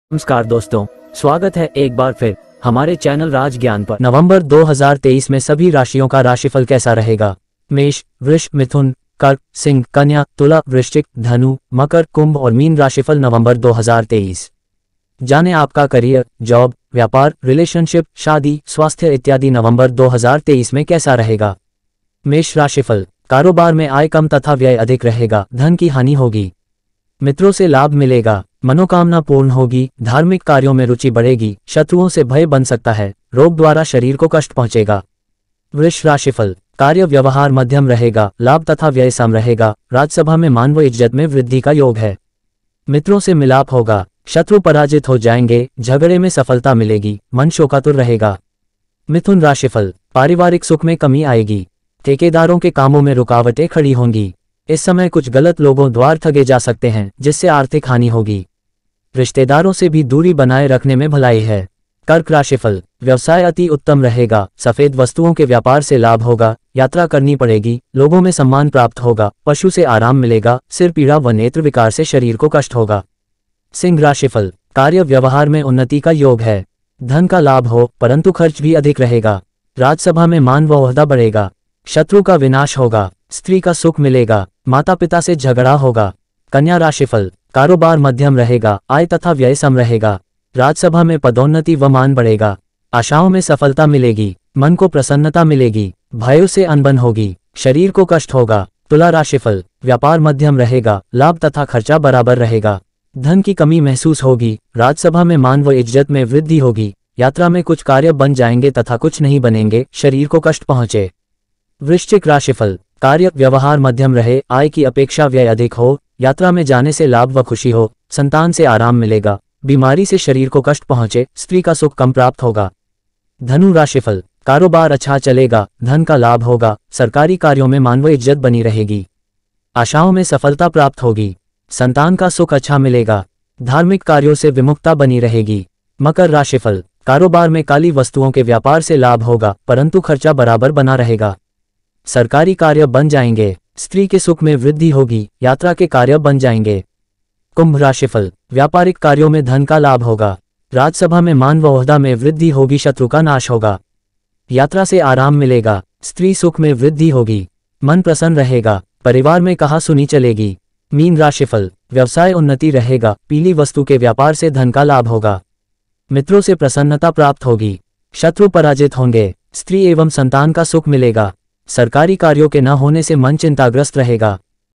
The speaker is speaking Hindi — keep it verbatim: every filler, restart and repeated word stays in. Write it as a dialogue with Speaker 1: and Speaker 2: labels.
Speaker 1: नमस्कार दोस्तों, स्वागत है एक बार फिर हमारे चैनल राज ज्ञान पर। नवंबर दो हज़ार तेईस में सभी राशियों का राशिफल कैसा रहेगा? मेष, वृष, मिथुन, कर्क, सिंह, कन्या, तुला, वृश्चिक, धनु, मकर, कुंभ और मीन राशिफल नवंबर दो हज़ार तेईस। जाने आपका करियर, जॉब, व्यापार, रिलेशनशिप, शादी, स्वास्थ्य इत्यादि नवंबर दो हज़ार तेईस में कैसा रहेगा। मेष राशिफल, कारोबार में आय कम तथा व्यय अधिक रहेगा, धन की हानि होगी। मित्रों से लाभ मिलेगा, मनोकामना पूर्ण होगी, धार्मिक कार्यों में रुचि बढ़ेगी, शत्रुओं से भय बन सकता है, रोग द्वारा शरीर को कष्ट पहुंचेगा। वृष राशिफल, कार्य व्यवहार मध्यम रहेगा, लाभ तथा व्यय सम रहेगा, राजसभा में मान व इज्जत में वृद्धि का योग है। मित्रों से मिलाप होगा, शत्रु पराजित हो जाएंगे, झगड़े में सफलता मिलेगी, मन शोकातुर रहेगा। मिथुन राशिफल, पारिवारिक सुख में कमी आएगी, ठेकेदारों के कामों में रुकावटें खड़ी होंगी। इस समय कुछ गलत लोगों द्वारा ठगे जा सकते हैं, जिससे आर्थिक हानि होगी। रिश्तेदारों से भी दूरी बनाए रखने में भलाई है। कर्क राशिफल, व्यवसाय अति उत्तम रहेगा, सफेद वस्तुओं के व्यापार से लाभ होगा, यात्रा करनी पड़ेगी, लोगों में सम्मान प्राप्त होगा, पशु से आराम मिलेगा, सिर पीड़ा व नेत्र विकार से शरीर को कष्ट होगा। सिंह राशिफल, कार्य व्यवहार में उन्नति का योग है, धन का लाभ हो परंतु खर्च भी अधिक रहेगा, राजसभा में मान व ओहदा बढ़ेगा, शत्रु का विनाश होगा, स्त्री का सुख मिलेगा, माता पिता से झगड़ा होगा। कन्या राशिफल, कारोबार मध्यम रहेगा, आय तथा व्यय सम रहेगा, राजसभा में पदोन्नति व मान बढ़ेगा, आशाओं में सफलता मिलेगी, मन को प्रसन्नता मिलेगी, भयों से अनबन होगी, शरीर को कष्ट होगा। तुला राशिफल, व्यापार मध्यम रहेगा, लाभ तथा खर्चा बराबर रहेगा, धन की कमी महसूस होगी, राजसभा में मान व इज्जत में वृद्धि होगी, यात्रा में कुछ कार्य बन जाएंगे तथा कुछ नहीं बनेंगे, शरीर को कष्ट पहुंचे। वृश्चिक राशिफल, कार्य व्यवहार मध्यम रहे, आय की अपेक्षा व्यय अधिक हो, यात्रा में जाने से लाभ व खुशी हो, संतान से आराम मिलेगा, बीमारी से शरीर को कष्ट पहुंचे, स्त्री का सुख कम प्राप्त होगा। धनु राशिफल, कारोबार अच्छा चलेगा, धन का लाभ होगा, सरकारी कार्यों में मान व इज्जत बनी रहेगी, आशाओं में सफलता प्राप्त होगी, संतान का सुख अच्छा मिलेगा, धार्मिक कार्यों से विमुखता बनी रहेगी। मकर राशिफल, कारोबार में काली वस्तुओं के व्यापार से लाभ होगा, परंतु खर्चा बराबर बना रहेगा, सरकारी कार्य बन जाएंगे, स्त्री के सुख में वृद्धि होगी, यात्रा के कार्य बन जाएंगे। कुंभ राशिफल, व्यापारिक कार्यों में धन का लाभ होगा, राजसभा में मान व ओहदा में वृद्धि होगी, शत्रु का नाश होगा, यात्रा से आराम मिलेगा, स्त्री सुख में वृद्धि होगी, मन प्रसन्न रहेगा, परिवार में कहा सुनी चलेगी। मीन राशिफल, व्यवसाय उन्नति रहेगा, पीली वस्तु के व्यापार से धन का लाभ होगा, मित्रों से प्रसन्नता प्राप्त होगी, शत्रु पराजित होंगे, स्त्री एवं संतान का सुख मिलेगा, सरकारी कार्यों के न होने से मन चिंताग्रस्त रहेगा।